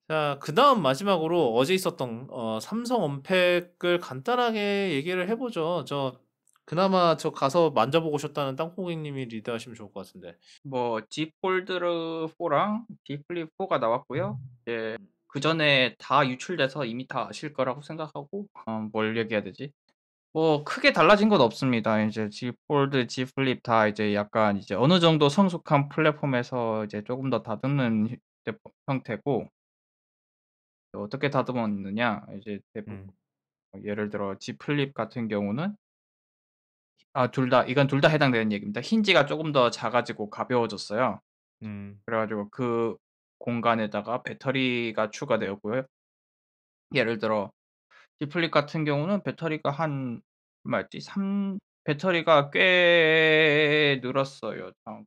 자, 그다음 마지막으로 어제 있었던 삼성 언팩을 간단하게 얘기를 해보죠. 그나마 저 가서 만져보고 오셨다는 땅콩이님이 리드하시면 좋을 것 같은데. 뭐 G 폴드 4랑 D 플립 4가 나왔고요. 이제 그전에 다 유출돼서 이미 다 아실 거라고 생각하고 뭘 얘기해야 되지? 뭐 크게 달라진 건 없습니다. 이제 G 폴드, G 플립 다 이제 약간 이제 어느 정도 성숙한 플랫폼에서 이제 조금 더 다듬는 휴대폰 형태고, 어떻게 다듬었느냐 이제 대부분 음, 예를 들어 G 플립 같은 경우는 둘 다 해당되는 얘기입니다. 힌지가 조금 더 작아지고 가벼워졌어요. 음, 그래 가지고 그 공간에다가 배터리가 추가되었고요. 예를 들어 D 플립 같은 경우는 배터리가 한 얼마였지? 3 배터리가 꽤 늘었어요. 잠깐만.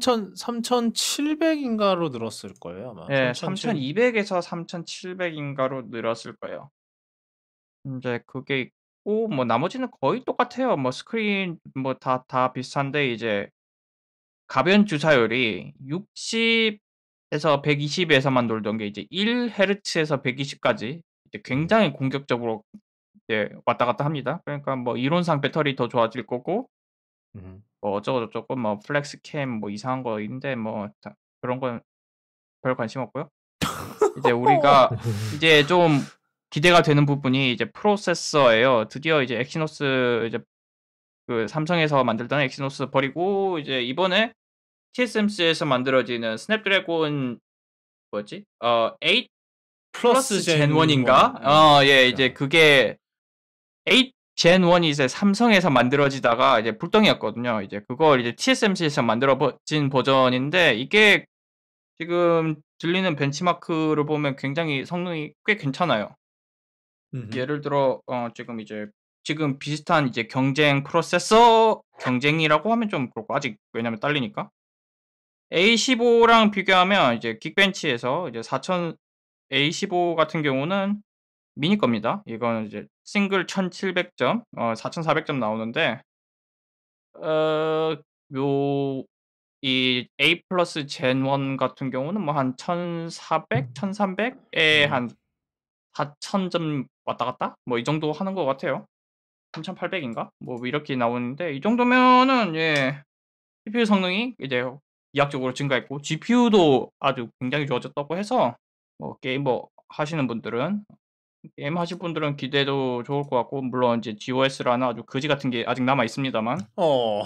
3,700인가로 늘었을 거예요, 아마. 예. 3,700. 3200 에서 3700 인가로 늘었을 거예요. 인제 그게 있고 뭐 나머지는 거의 똑같아요. 뭐 스크린 뭐 다 비슷한데, 이제 가변 주사율이 60 에서 120 에서만 돌던 게 이제 1 헤르츠에서 120 까지 이제 음, 굉장히 공격적으로 이제 왔다 갔다 합니다. 그러니까 뭐 이론상 배터리 더 좋아질 거고 음. 뭐 어쩌고 저쩌고 뭐 플렉스 캠 뭐 이상한 거 있는데 뭐 다 그런 건 별 관심 없고요. 이제 우리가 이제 좀 기대가 되는 부분이 이제 프로세서예요. 드디어 이제 엑시노스 이제 그 삼성에서 만들던 엑시노스 버리고 이제 이번에 TSMC에서 만들어지는 스냅드래곤 뭐였지? 8 플러스 플러스 젠 젠 1 1. 인가? 예. 예. 이제 자, 그게 8 젠 1이 이제 삼성에서 만들어지다가 이제 불똥이었거든요. 이제 그걸 이제 TSMC에서 진 버전인데, 이게 지금 들리는 벤치마크를 보면 굉장히 성능이 꽤 괜찮아요. 음, 예를 들어 지금 비슷한 이제 경쟁 프로세서 경쟁이라고 하면 좀 그렇고, 아직 왜냐면 딸리니까. A15랑 비교하면 이제 긱벤치에서 이제 4000 A15 같은 경우는 미니 겁니다. 이거는 이제 싱글 1700 점 4400점 나오는데, 어 요 이 A 플러스 젠 1 같은 경우는 뭐 한 1400, 1300에 음. 한 4000점 왔다 갔다 뭐 이 정도 하는 것 같아요. 3800 인가? 뭐 이렇게 나오는데, 이 정도면은 CPU 성능이 이제 이학적으로 증가했고 GPU도 아주 굉장히 좋아졌다고 해서 뭐 게임하실 분들은 기대도 좋을 것 같고, 물론 이제 GOS라는 아주 거지 같은 게 아직 남아 있습니다만, 어,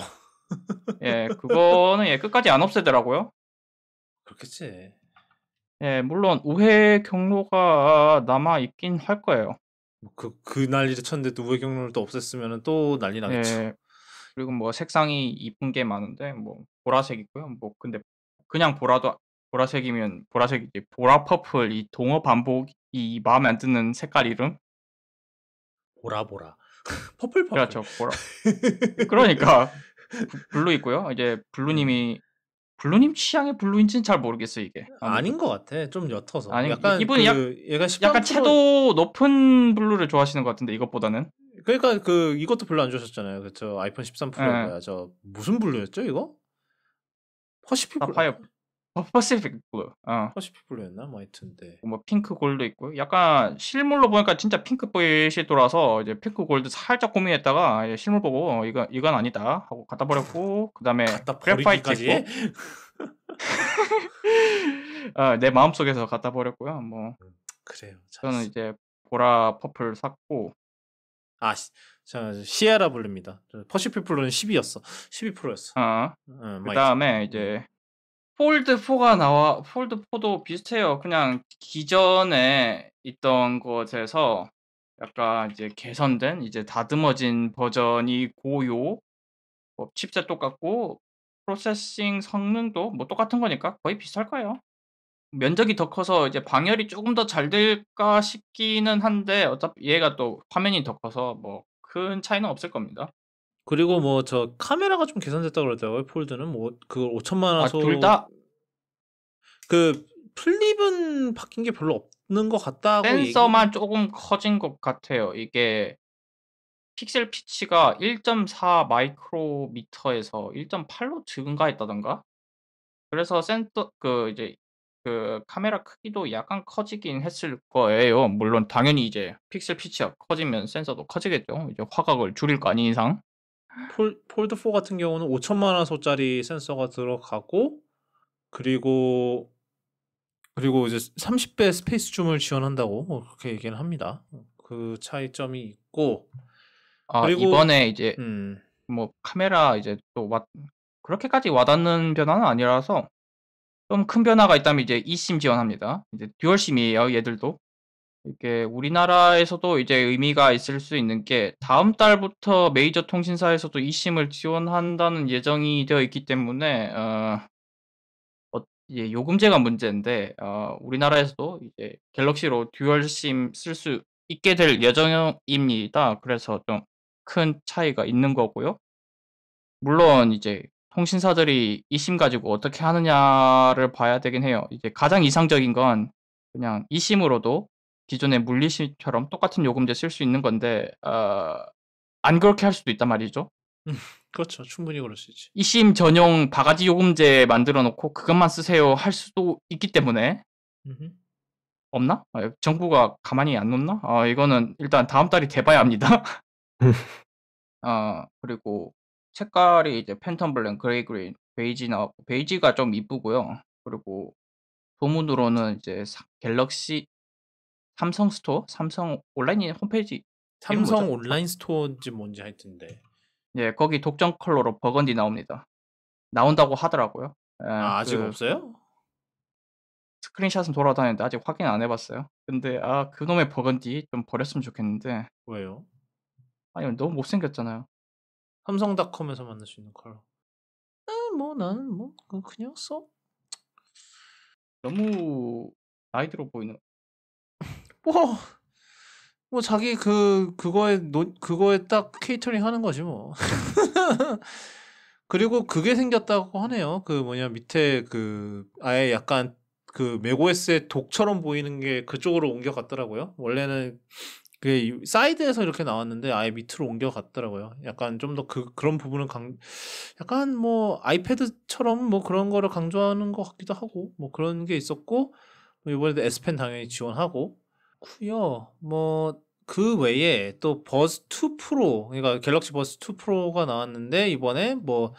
그거는 끝까지 안 없애더라고요. 그렇겠지. 물론 우회 경로가 남아 있긴 할 거예요. 그 난리를 쳤는데 또 우회 경로를 또 없앴으면 또 난리 나겠죠. 예. 그리고 뭐 색상이 이쁜 게 많은데 뭐 보라색이고요. 뭐 근데 그냥 보라색이면 보라색이지, 보라 퍼플 이 동어 반복이 마음에 안 드는 색깔 이름? 보라 보라. 퍼플 퍼플. 그렇죠. 그러니까 블루 있고요. 이제 음. 블루님 취향의 블루인지는 잘 모르겠어요, 이게. 아닌 아무튼. 것 같아. 좀 옅어서. 아니, 이 약간 이분이 얘가 약간 13%. 채도 높은 블루를 좋아하시는 것 같은데, 이것보다는. 그러니까 이것도 별로 안 좋으셨잖아요. 그쵸. 아이폰 13 프로에 예. 뭐야. 무슨 블루였죠, 이거? 퍼시픽 블루. 사파이어 퍼시픽 블루. 퍼시픽 블루였나? 뭐 하여튼 네. 뭐 핑크 골드 있고요. 약간 실물로 보니까 진짜 핑크빛이 돌아서 이제 핑크 골드 살짝 고민했다가 실물 보고 이건 아니다 하고 갖다 버렸고, 그다음에 갖다 그래파이트 버리기까지 해? 있고 내 마음속에서 갖다 버렸고요. 뭐 그래요. 저는 잘했어. 이제 보라 퍼플 샀고, 아, 시에라 블루입니다. 퍼시픽 블루는 10이었어. 12%였어. 뭐 하여튼. 그다음에 이제 폴드 4도 비슷해요. 그냥 기존에 있던 것에서 약간 이제 개선된 이제 다듬어진 버전이 고요. 뭐 칩셋 똑같고 프로세싱 성능도 뭐 똑같은 거니까 거의 비슷할 거예요. 면적이 더 커서 이제 방열이 쪼금 더 잘 될까 싶기는 한데, 어차피 얘가 또 화면이 더 커서 뭐 큰 차이는 없을 겁니다. 그리고 뭐 카메라가 좀 개선됐다고 그러더라고요. 폴드는 뭐 그걸 5천만 둘 화소. 다 그 플립은 바뀐 게 별로 없는 것 같다고 얘기. 센서만 쪼금 커진 것 같아요. 이게 픽셀 피치가 1.4 마이크로미터에서 1.8로 증가했다던가? 그래서 센서 이제 그 카메라 크기도 약간 커지긴 했을 거예요. 물론 당연히 이제 픽셀 피치가 커지면 센서도 커지겠죠. 이제 화각을 줄일 거 아닌 이상. 폴드 4 같은 경우는 5천만 화소짜리 센서가 들어가고 그리고 이제 30배 스페이스 줌을 지원한다고 그렇게 얘기는 합니다. 그 차이점이 있고 그리고 이번에 이제 음, 뭐 카메라 이제 또 그렇게까지 와닿는 변화는 아니라서 좀 큰 변화가 있다면 이제 eSIM 지원합니다. 이제 듀얼 심이에요, 얘들도. 이게 우리나라에서도 이제 의미가 있을 수 있는 게 다음 달부터 메이저 통신사에서도 eSIM을 지원한다는 예정이 되어 있기 때문에 이제 요금제가 문제인데 우리나라에서도 이제 갤럭시로 듀얼 심 쓸 수 있게 될 예정입니다. 그래서 좀 큰 차이가 있는 거고요. 물론 이제 통신사들이 eSIM 가지고 어떻게 하느냐를 봐야 되긴 해요. 이제 가장 이상적인 건 그냥 eSIM으로도 기존의 물리심처럼 똑같은 요금제 쓸 수 있는 건데 안 그렇게 할 수도 있단 말이죠. 그렇죠. 충분히 그럴 수 있지. eSIM 전용 바가지 요금제 만들어 놓고 그것만 쓰세요 할 수도 있기 때문에 음흠. 없나? 정부가 가만히 안 놓나? 이거는 일단 다음 달이 돼봐야 합니다. 그리고 색깔이 이제 팬텀 블랙, 그레이 그린, 베이지 나왔고 베이지가 좀 이쁘고요. 그리고 소문으로는 이제 갤럭시 삼성 스토어? 삼성 온라인 홈페이지 이름 삼성 뭐죠? 온라인 스토어인지 뭔지 하여튼데. 예, 거기 독점 컬러로 버건디 나옵니다. 나온다고 하더라고요. 예, 아직 없어요? 스크린샷은 돌아다니는데 아직 확인 안 해봤어요. 근데 그놈의 버건디 좀 버렸으면 좋겠는데 왜요? 아니 너무 못생겼잖아요. 삼성닷컴에서 만날 수 있는 컬러. 뭐 나는 뭐 그냥 써. 너무 나이 들어 보이는. 뭐, 뭐 자기 그거에 딱 케이터링 하는 거지 뭐. 그리고 그게 생겼다고 하네요. 그 뭐냐 밑에 아예 약간 그 맥OS의 독처럼 보이는 게 그쪽으로 옮겨갔더라고요. 원래는 그게 사이드에서 이렇게 나왔는데 아예 밑으로 옮겨갔더라고요. 약간 좀 더 그런 부분은 약간 뭐 아이패드처럼 뭐 그런 거를 강조하는 것 같기도 하고 뭐 그런 게 있었고 뭐 이번에도 S펜 당연히 지원하고 쿠요. 뭐 그 외에 또 버즈 2 프로 그러니까 갤럭시 버즈 2 프로가 나왔는데 이번에 뭐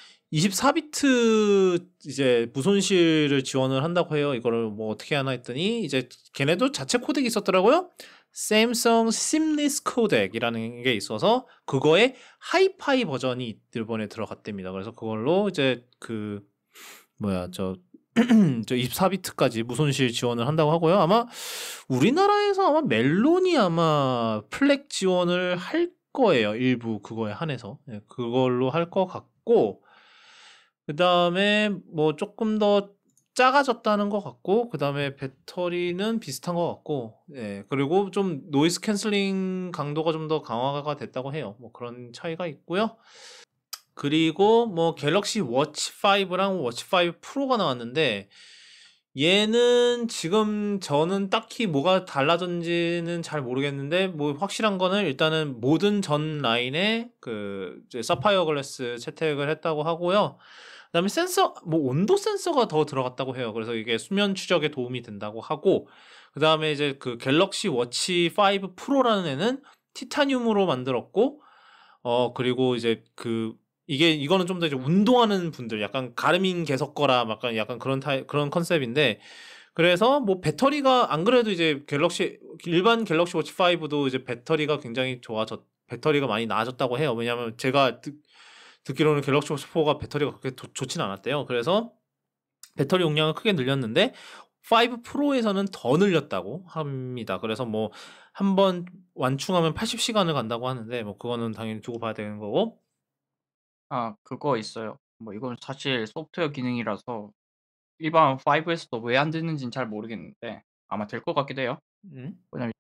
24비트 이제 무손실을 지원을 한다고 해요. 이거를 뭐 어떻게 하나 했더니 이제 걔네도 자체 코덱이 있었더라고요. 샘성 심리스 코덱이라는 게 있어서 그거에 하이파이 버전이 이번에 들어갔답니다. 그래서 그걸로 이제 뭐야 저 24비트까지 무손실 지원을 한다고 하고요. 아마 우리나라에서 아마 멜론이 아마 플렉 지원을 할 거예요. 일부 그거에 한해서. 예, 그걸로 할 것 같고 그다음에 뭐 조금 더 작아졌다는 것 같고 그다음에 배터리는 비슷한 것 같고 예. 그리고 좀 노이즈 캔슬링 강도가 좀 더 강화가 됐다고 해요. 뭐 그런 차이가 있고요. 그리고 뭐 갤럭시 워치 5랑 워치 5 프로가 나왔는데 얘는 지금 저는 딱히 뭐가 달라졌는지는 잘 모르겠는데 뭐 확실한 거는 일단은 모든 전 라인에 이제 사파이어 글래스 채택을 했다고 하고요. 그다음에 센서 뭐 온도 센서가 더 들어갔다고 해요. 그래서 이게 수면 추적에 도움이 된다고 하고 그다음에 이제 그 갤럭시 워치 5 프로라는 애는 티타늄으로 만들었고 그리고 이제 이거는 좀 더 이제 운동하는 분들 약간 가르민 개석 거라 약간 그런 컨셉인데 그래서 뭐 배터리가 안 그래도 이제 일반 갤럭시 워치 5도 이제 배터리가 굉장히 배터리가 많이 나아졌다고 해요. 왜냐하면 제가 듣기로는 갤럭시 워치 4가 배터리가 그렇게 좋진 않았대요. 그래서 배터리 용량을 크게 늘렸는데 5 프로에서는 더 늘렸다고 합니다. 그래서 뭐 한번 완충하면 80시간을 간다고 하는데 뭐 그거는 당연히 두고 봐야 되는 거고. 그거 있어요. 뭐 이건 사실 소프트웨어 기능이라서 일반 5에서도 왜 안 되는지는 잘 모르겠는데 아마 될 것 같기도 해요. 음. 왜냐면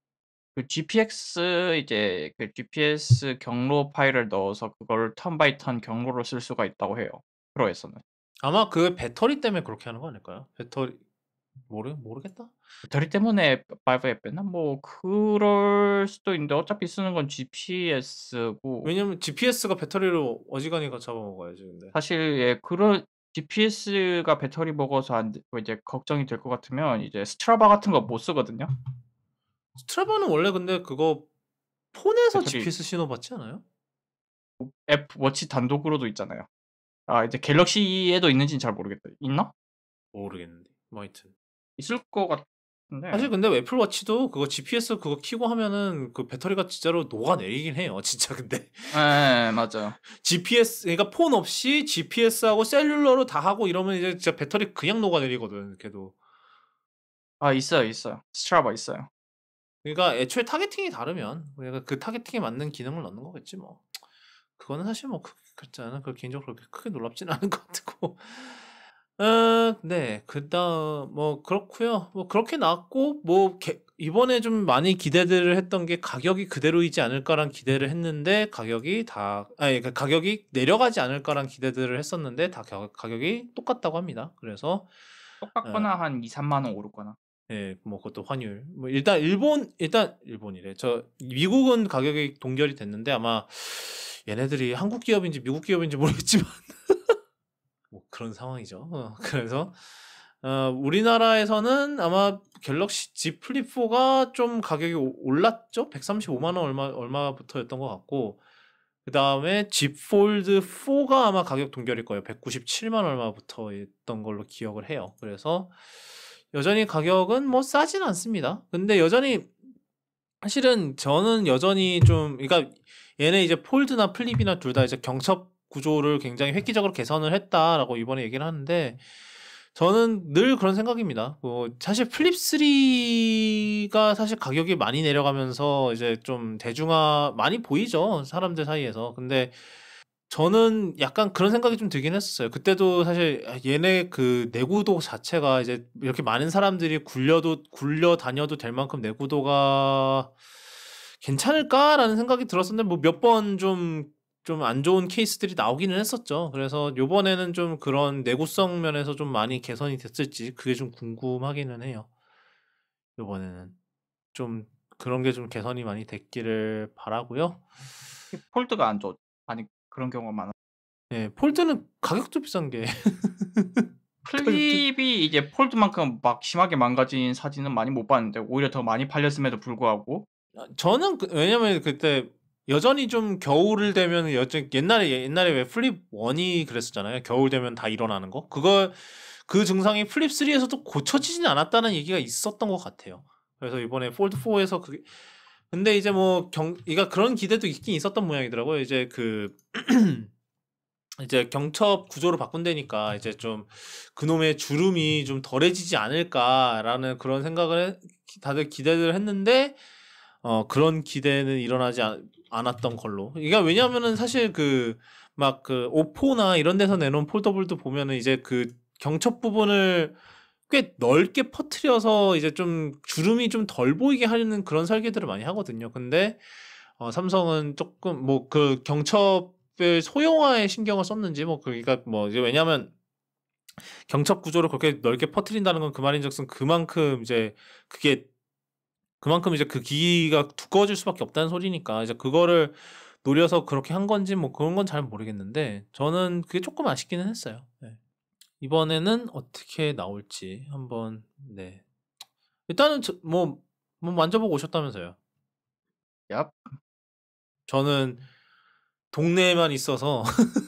그 GPS 경로 파일을 넣어서 그걸 턴 바이 턴 경로로 쓸 수가 있다고 해요, 프로에서는. 아마 그 배터리 때문에 그렇게 하는 거 아닐까요? 모르겠다. 배터리 때문에 5에 뺐나? 뭐 그럴 수도 있는데 어차피 쓰는 건 GPS고 왜냐면 GPS가 배터리를 어지간히 잡아먹어야지 근데. 사실 예 GPS가 배터리 먹어서 뭐 이제 걱정이 될 것 같으면 이제 스트라바 같은 거 못 쓰거든요. 스트라바는 원래 근데 그거 폰에서 배터리 GPS 신호 받지 않아요? 앱 워치 단독으로도 있잖아요. 아 이제 갤럭시에도 있는지는 잘 모르겠다. 있나? 모르겠는데. 뭐 하여튼. 있을 것 사실 같은데. 근데 애플 워치도 그거 GPS 그거 켜고 하면은 그 배터리가 진짜로 녹아내리긴 해요. 진짜 근데. 예 맞아요. GPS 그러니까 폰 없이 GPS하고 셀룰러로 다 하고 이러면 이제 진짜 배터리 그냥 녹아내리거든. 걔도. 아 있어요, 있어요. 스트라바 있어요. 그러니까 애초에 타겟팅이 다르면 그러니까 그 타겟팅에 맞는 기능을 넣는 거겠지 뭐. 그거는 사실 뭐 그렇지 않아. 그 개인적으로 그렇게 크게 놀랍지는 않은 것 같고. 네. 그다음 뭐 그렇고요. 뭐 그렇게 나왔고 뭐 이번에 좀 많이 기대들을 했던 게 '가격이 그대로이지 않을까.'라는 기대를 했는데 가격이 다 아니 그러니까 '가격이 내려가지 않을까.'라는 기대들을 했었는데 다 가격이 똑같다고 합니다. 그래서 어 똑같거나 한 2-3만 원 오르거나. 예 뭐 그것도 환율 뭐 일단 일본이래. 미국은 가격이 동결이 됐는데 아마 얘네들이 한국 기업인지 미국 기업인지 모르겠지만 뭐 그런 상황이죠. 그래서 우리나라에서는 아마 갤럭시 Z 플립 4가 좀 가격이 올랐죠. 135만 원 얼마부터였던 것 같고 그다음에 Z 폴드 4가 아마 가격 동결일 거예요. 197만 얼마부터였던 걸로 기억을 해요. 그래서 여전히 가격은 뭐 싸진 않습니다. 근데 여전히 사실은 저는 여전히 좀 그러니까 얘네 이제 폴드나 플립이나 둘 다 이제 경첩 구조를 굉장히 획기적으로 개선을 했다라고 이번에 얘기를 하는데 저는 늘 그런 생각입니다. 뭐 사실 플립 3가 사실 가격이 많이 내려가면서 이제 좀 대중화 많이 보이죠, 사람들 사이에서. 근데 저는 약간 그런 생각이 좀 들긴 했었어요. 그때도 사실 얘네 그 내구도 자체가 이제 이렇게 많은 사람들이 굴려 다녀도 될 만큼 내구도가 괜찮을까라는 생각이 들었었는데 뭐 몇 번 좀 안 좋은 케이스들이 나오기는 했었죠. 그래서 요번에는 좀 그런 내구성 면에서 좀 많이 개선이 됐을지 그게 좀 궁금하기는 해요. 요번에는 좀 그런 게 좀 개선이 많이 됐기를 바라고요. 폴드가 안 좋 많이 그런 경우가 많아. 예. 폴드는 가격도 비싼 게 가격도 플립이 이제 폴드만큼 막 심하게 망가진 사진은 많이 못 봤는데 오히려 더 많이 팔렸음에도 불구하고 저는 왜냐면 그때 여전히 좀 겨울을 되면 옛날에 왜 플립 1이 그랬었잖아요. 겨울 되면 다 일어나는 거. 그 증상이 플립 3에서도 고쳐지진 않았다는 얘기가 있었던 것 같아요. 그래서 이번에 폴드 4에서 그게 근데 이제 뭐 그러니까 그런 기대도 있긴 있었던 모양이더라고요. 이제 경첩 구조로 바꾼다니까 이제 좀 '그놈의 주름이 좀 덜해지지 않을까.'라는 그런 생각을 다들 기대를 했는데 그런 기대는 일어나지 않았던 걸로. 그러니까 왜냐하면은 사실 오포나 이런 데서 내놓은 폴더블도 보면은 이제 그 경첩 부분을 꽤 넓게 퍼트려서 이제 좀 주름이 좀 덜 보이게 하려는 그런 설계들을 많이 하거든요. 근데 삼성은 조금 뭐 그 경첩을 소형화에 신경을 썼는지 뭐 그러니까 뭐 이제 왜냐하면 경첩 구조를 그렇게 넓게 퍼트린다는 건 그 말인즉슨 그만큼 이제 그 기기가 두꺼워질 수밖에 없다는 소리니까 이제 그거를 노려서 그렇게 한 건지 뭐 그런 건 잘 모르겠는데 저는 그게 조금 아쉽기는 했어요. 네. 이번에는 어떻게 나올지 한번 네. 일단은 뭐 만져보고 오셨다면서요. 얍. 저는 동네에만 있어서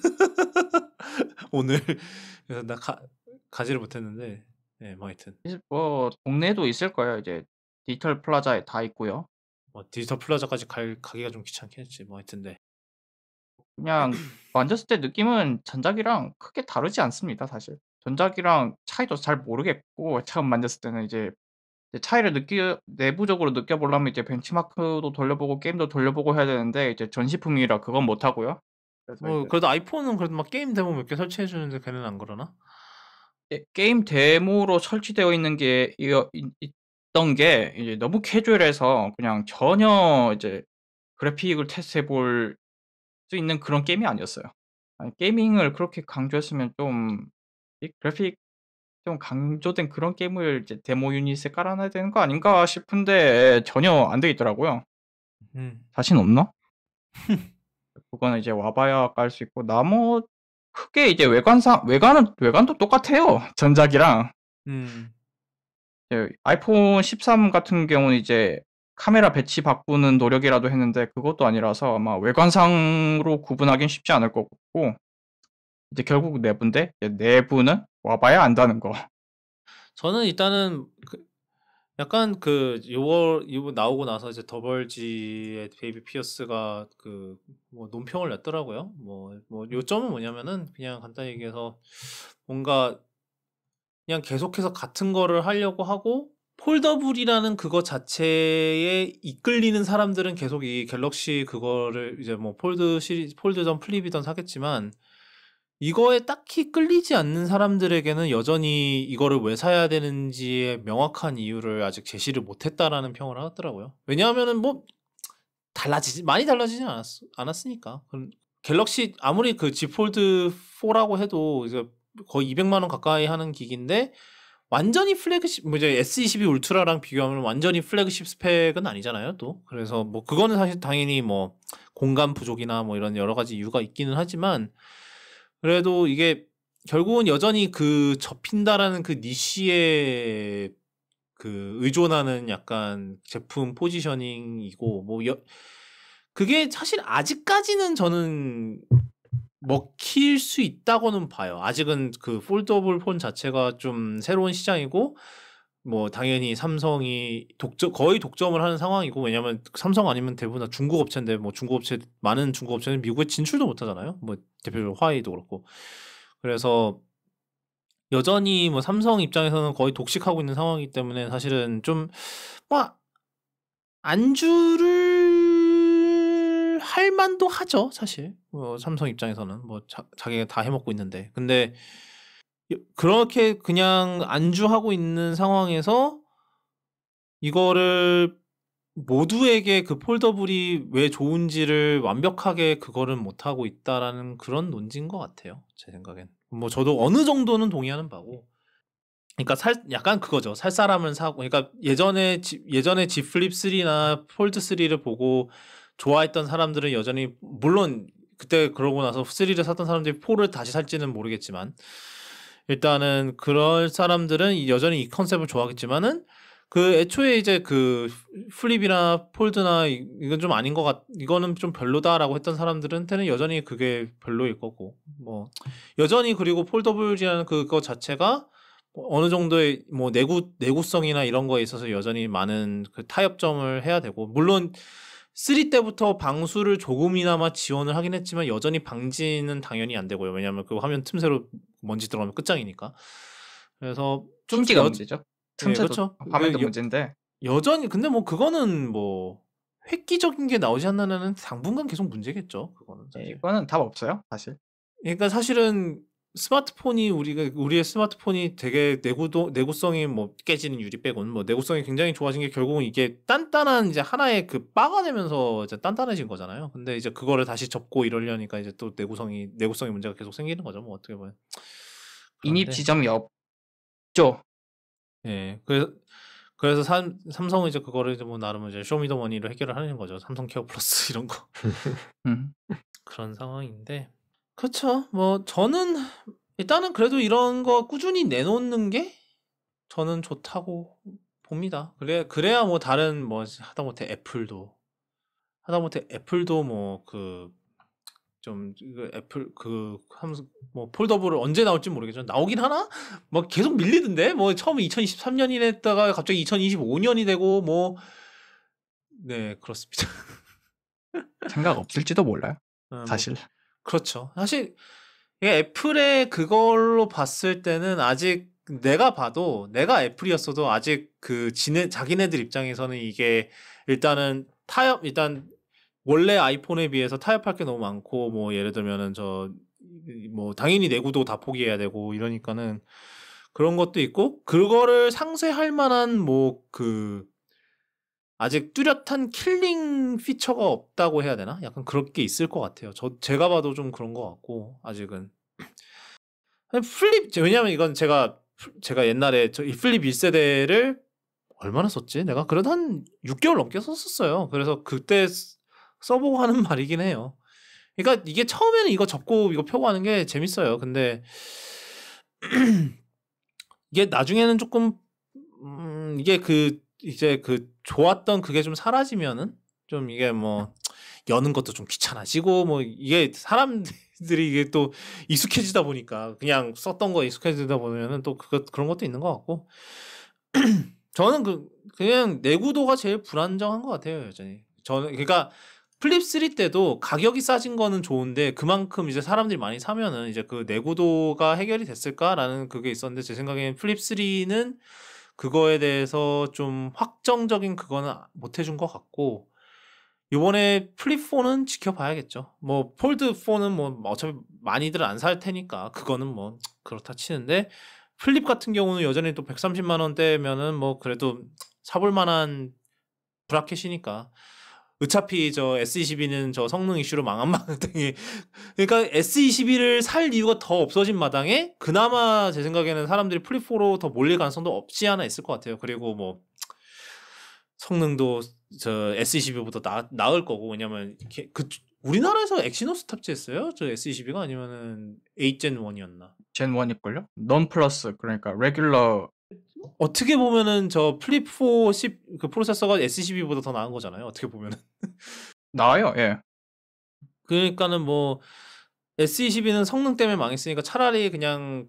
오늘 그래서 나 가지를 못했는데 네, 뭐 하여튼 이제 뭐 동네에도 있을 거예요. 이제 디지털 플라자에 다 있고요. 뭐 디지털 플라자까지 가기가 좀 귀찮긴 했지 뭐 하여튼 네. 그냥 만졌을 때 느낌은 전작이랑 크게 다르지 않습니다 사실. 전작이랑 차이도 잘 모르겠고 처음 만졌을 때는 이제 차이를 내부적으로 느껴보려면 이제 벤치마크도 돌려보고 게임도 돌려보고 해야 되는데 이제 전시품이라 그건 못 하고요. 그래서 뭐 이제 그래도 아이폰은 그래도 막 게임 데모 몇 개 설치해 주는데 걔네는 안 그러나? 게임 데모로 설치되어 있는 게 있던 게 이제 너무 캐주얼해서 그냥 전혀 이제 그래픽을 테스트해 볼 수 있는 그런 게임이 아니었어요. 아니 게이밍을 그렇게 강조했으면 좀 이 그래픽 좀 강조된 그런 게임을 이제 데모 유닛에 깔아 놔야 되는 거 아닌가 싶은데 전혀 안 돼 있더라고요. 음. 자신 없나? 그거는 이제 와 봐야 깔 수 있고 크게 이제 외관도 똑같아요. 전작이랑. 음. 아이폰 13 같은 경우는 이제 카메라 배치 바꾸는 노력이라도 했는데 그것도 아니라서 아마 외관상으로 구분하긴 쉽지 않을 것 같고 이제 결국 내부인데 내부는 와봐야 안다는 거. 저는 일단은 약간 요거 나오고 나서 이제 더벌지의 데이비 피어스가 뭐 논평을 냈더라고요. 뭐 요점은 뭐냐면은 그냥 간단히 얘기해서 뭔가 그냥 계속해서 같은 거를 하려고 하고 폴더블이라는 그거 자체에 이끌리는 사람들은 계속 이 갤럭시 그거를 이제 뭐 폴드든 플립이든 사겠지만 이거에 딱히 끌리지 않는 사람들에게는 여전히 이거를 왜 사야 되는지의 명확한 이유를 아직 제시를 못했다라는 평을 하더라고요. 왜냐하면은 뭐 많이 달라지지 않았으니까. 갤럭시 아무리 G 폴드 4라고 해도 이제 거의 200만 원 가까이 하는 기기인데 완전히 플래그십 뭐 이제 S22 울트라랑 비교하면 완전히 플래그십 스펙은 아니잖아요, 또. 그래서 뭐 그거는 사실 당연히 뭐 공간 부족이나 뭐 이런 여러 가지 이유가 있기는 하지만 그래도 이게 결국은 여전히 접힌다라는 니시에 의존하는 약간 제품 포지셔닝이고 그게 사실 아직까지는 저는 먹힐 수 있다고는 봐요. 아직은 폴더블 폰 자체가 좀 새로운 시장이고 뭐 당연히 삼성이 거의 독점을 하는 상황이고 왜냐면 삼성 아니면 대부분 다 중국 업체인데 뭐 많은 중국 업체는 미국에 진출도 못 하잖아요. 뭐 대표적으로 화웨이도 그렇고. 그래서 여전히 뭐 삼성 입장에서는 거의 독식하고 있는 상황이기 때문에 사실은 좀 뭐 안주를 할 만도 하죠, 사실. 삼성 입장에서는 뭐 자기가 다 해먹고 있는데. 근데 그렇게 그냥 안주하고 있는 상황에서 이거를 모두에게 폴더블이 왜 좋은지를 완벽하게 그거를 못하고 있다라는 그런 논지인 것 같아요. 제 생각엔. 뭐 저도 어느 정도는 동의하는 바고. 그러니까 약간 그거죠. 살 사람은 사고. 그러니까 예전에 G 플립 3나 폴드 3를 보고 좋아했던 사람들은 여전히 물론 그때 그러고 나서 3를 샀던 사람들이 4를 다시 살지는 모르겠지만 일단은 그럴 사람들은 여전히 이 컨셉을 좋아하겠지만은 애초에 이제 플립이나 폴드나 이건 좀 아닌 이거는 좀 별로다라고 했던 사람들한테는 여전히 그게 별로일 거고 뭐 여전히 그리고 폴더블이라는 그거 자체가 어느 정도의 뭐 내구성이나 이런 거에 있어서 여전히 많은 타협점을 해야 되고 물론 3 때부터 방수를 조금이나마 지원을 하긴 했지만 여전히 방지는 당연히 안 되고요. 왜냐하면 그 화면 틈새로 먼지 들어가면 끝장이니까. 그래서 좀 심지가 문제죠. 예, 틈새도 그렇죠. 화면도 문제인데 여전히 근데 뭐 그거는 뭐 획기적인 게 나오지 않는 한은 당분간 계속 문제겠죠. 그거는 사실. 이거는 답 없어요, 사실. 그러니까 사실은 우리의 스마트폰이 되게 내구성이 뭐 깨지는 유리 빼고는 뭐 내구성이 굉장히 좋아진 게 결국은 이게 단단한 이제 하나의 빠가내면서 이제 단단해진 거잖아요. 근데 이제 그거를 다시 접고 이러려니까 이제 또 내구성의 문제가 계속 생기는 거죠. 뭐 어떻게 보면. 인입 그런데 지점이 없죠. 예. 그래서 삼성은 이제 그거를 이제 뭐 나름 이제 쇼미더머니로 해결을 하는 거죠. 삼성 케어 플러스 이런 거. 음. 그런 상황인데. 그쵸. 뭐 저는 일단은 그래도 이런 거 꾸준히 내놓는 게 저는 좋다고 봅니다. 그래야 뭐 다른 뭐 하다못해 애플도 뭐 애플 하면서 뭐 폴더블을 언제 나올지 모르겠지만 나오긴 하나? 뭐 계속 밀리던데 뭐 처음에 2023년이 됐다가 갑자기 2025년이 되고 뭐 네 그렇습니다. 생각 없을지도 몰라요, 뭐 사실. 그렇죠. 사실 이게 애플의 그걸로 봤을 때는 아직 내가 애플이었어도 아직 자기네들 입장에서는 이게 일단 원래 아이폰에 비해서 타협할 게 너무 많고 뭐 예를 들면은 뭐 당연히 내구도 다 포기해야 되고 이러니까는 그런 것도 있고 그거를 상쇄할 만한 아직 뚜렷한 킬링 피처가 없다고 해야 되나? 약간 그런 게 있을 것 같아요. 제가 봐도 좀 그런 것 같고 아직은 왜냐면 이건 제가 옛날에 이 플립 1세대를 얼마나 썼지? 내가 그래도 한 6개월 넘게 썼었어요. 그래서 그때 써보고 하는 말이긴 해요. 그러니까 이게 처음에는 이거 접고 이거 펴고 하는 게 재밌어요. 근데 이게 나중에는 조금 이게 이제 좋았던 그게 좀 사라지면은 좀 이게 뭐 여는 것도 좀 귀찮아지고 뭐 이게 사람들이 이게 또 익숙해지다 보니까 그냥 썼던 거 익숙해지다 보면은 또 그런 것도 있는 것 같고 저는 그냥 내구도가 제일 불안정한 것 같아요, 여전히. 저는 그러니까 플립 3 때도 가격이 싸진 거는 좋은데 그만큼 이제 사람들이 많이 사면은 이제 그 내구도가 해결이 됐을까라는 그게 있었는데 제 생각에는 플립 3는 그거에 대해서 좀 확정적인 그거는 못 해준 것 같고 이번에 플립 4는 지켜봐야겠죠. 뭐 폴드 4는 뭐 어차피 많이들 안 살 테니까 그거는 뭐 그렇다 치는데 플립 같은 경우는 여전히 또 130만 원대면은 뭐 그래도 사볼 만한 브라켓이니까 어차피 저 S22는 저 성능 이슈로 망한 마당에 그러니까 S22를 살 이유가 더 없어진 마당에 그나마 제 생각에는 사람들이 플립 4로 더 몰릴 가능성도 없지 않아 있을 것 같아요. 그리고 뭐 성능도 저 S22보다 나을 거고 왜냐면 우리나라에서 엑시노스 탑재했어요? 저 S22가 아니면은 8젠 1이었나? 젠 1일걸요? 넌 플러스 그러니까 레귤러 어떻게 보면은 저 플립 4 그 프로세서가 S22보다 더 나은 거잖아요. 어떻게 보면은. 나와요. 예. 그러니까는 뭐 S22는 성능 때문에 망했으니까 차라리 그냥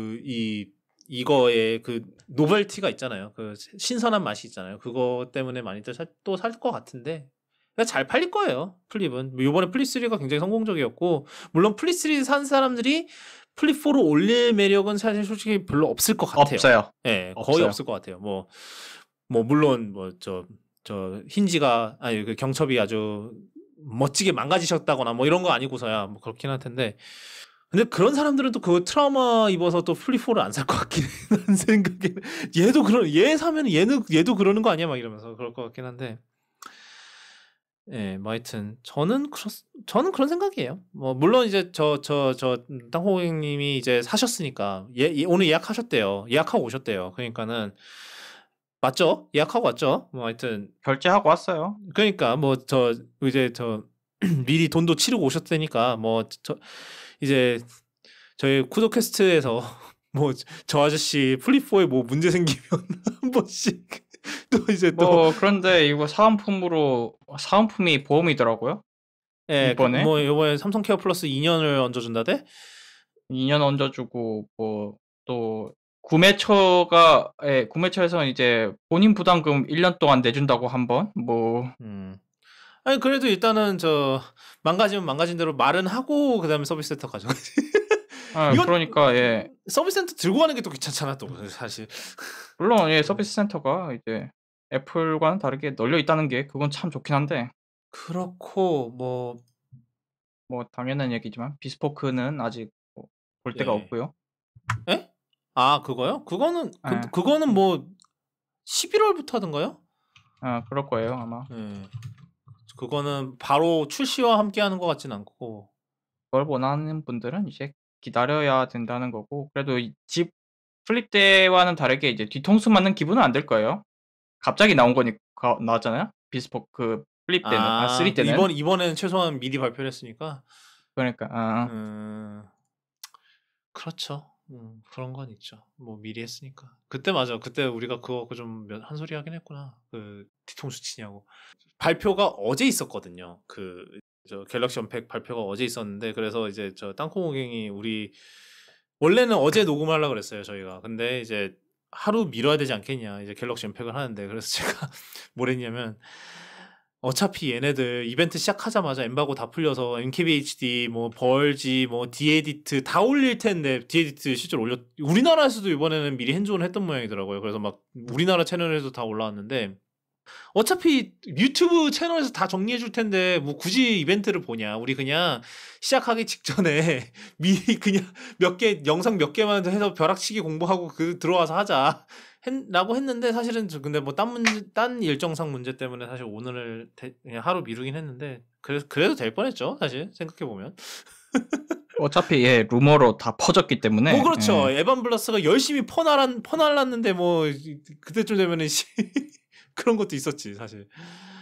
이거에 그 노벨티가 있잖아요. 그 신선한 맛이 있잖아요. 그거 때문에 많이들 또 살 것 같은데 그러니까 잘 팔릴 거예요. 플립은 이번에 플립 3가 굉장히 성공적이었고 물론 플립 3 산 사람들이 플립 4로 올릴 매력은 사실 솔직히 별로 없을 것 같아요. 없어요. 예, 거의 없어요. 없을 것 같아요. 뭐 물론 뭐 저 힌지가 아니 그 경첩이 아주 멋지게 망가지셨다거나 뭐 이런 거 아니고서야 뭐 그렇긴 할 텐데 근데 그런 사람들은 또 그 트라우마 입어서 또 플립 4를 안 살 것 같긴 해. 난 생각에 얘 사면 얘도 그러는 거 아니야 막 이러면서 그럴 것 같긴 한데 예, 뭐 하여튼 저는 그런 생각이에요. 뭐 물론 이제 땅호객님이 이제 사셨으니까 오늘 예약하셨대요. 예약하고 오셨대요. 그러니까는 맞죠? 예약하고 왔죠. 뭐 하여튼 결제하고 왔어요. 그러니까 뭐 이제 미리 돈도 치르고 오셨다니까 뭐 이제 저희 쿠도캐스트에서 뭐 저 아저씨 플립 4에 뭐 문제 생기면 한 번씩 또 이제 뭐 그런데 이거 사은품이 보험이더라고요. 예, 이번에 뭐 이번에 삼성 케어 플러스 2년을 얹어준다대? 2년 얹어주고 뭐 또 구매처에서는 이제 본인 부담금 1년 동안 내준다고 한번 뭐 아니 그래도 일단은 망가지면 망가진 대로 말은 하고 그다음에 서비스 센터 가져가지. 이건 그러니까 예. 서비스 센터 들고 가는 게 또 귀찮잖아 또 사실. 물론 예, 서비스 센터가 이제 애플과는 다르게 널려 있다는 게 그건 참 좋긴 한데 그렇고 뭐 당연한 얘기지만 비스포크는 아직 볼 데가 예. 없고요. 에? 아 그거요? 그거는 예. 그거는 뭐 11월부터 하던가요? 그럴 거예요 아마. 예. 그거는 바로 출시와 함께 하는 것 같진 않고 그걸 원하는 분들은 이제 기다려야 된다는 거고 그래도 집 플립 때와는 다르게 이제 뒤통수 맞는 기분은 안 들 거예요. 갑자기 나왔잖아요. 비스포크 플립 때는 3 때는. 이번에는 최소한 미리 발표를 했으니까 그러니까 그렇죠. 그런 건 있죠. 뭐 미리 했으니까. 그때 맞아. 그때 우리가 그거 갖고 좀 한 소리 하긴 했구나. 그 뒤통수 치냐고. 발표가 어제 있었거든요. 갤럭시 언팩 발표가 어제 있었는데 그래서 이제 땅콩호갱이 우리 원래는 어제 녹음하려고 그랬어요, 저희가. 근데 이제 하루 미뤄야 되지 않겠냐. 이제 갤럭시 언팩을 하는데 그래서 제가 뭘 했냐면 어차피 얘네들 이벤트 시작하자마자 엠바고 다 풀려서 MKBHD 뭐 벌지 뭐 디에디트 다 올릴 텐데 디에디트 실제로 우리나라에서도 이번에는 미리 핸즈온 했던 모양이더라고요. 그래서 막 우리나라 채널에도 다 올라왔는데 어차피 유튜브 채널에서 다 정리해 줄 텐데 뭐 굳이 이벤트를 보냐. 우리 그냥 시작하기 직전에 미리 그냥 영상 몇 개만 해서 벼락치기 공부하고 들어와서 하자. 라고 했는데 사실은 근데 뭐 딴 일정상 문제 때문에 사실 오늘을 그냥 하루 미루긴 했는데 그래도 될 뻔했죠. 사실 생각해 보면. 어차피 예, 루머로 다 퍼졌기 때문에. 뭐 그렇죠. 에반 블러스가 열심히 퍼날랐는데 뭐 그때쯤 되면은 그런 것도 있었지 사실.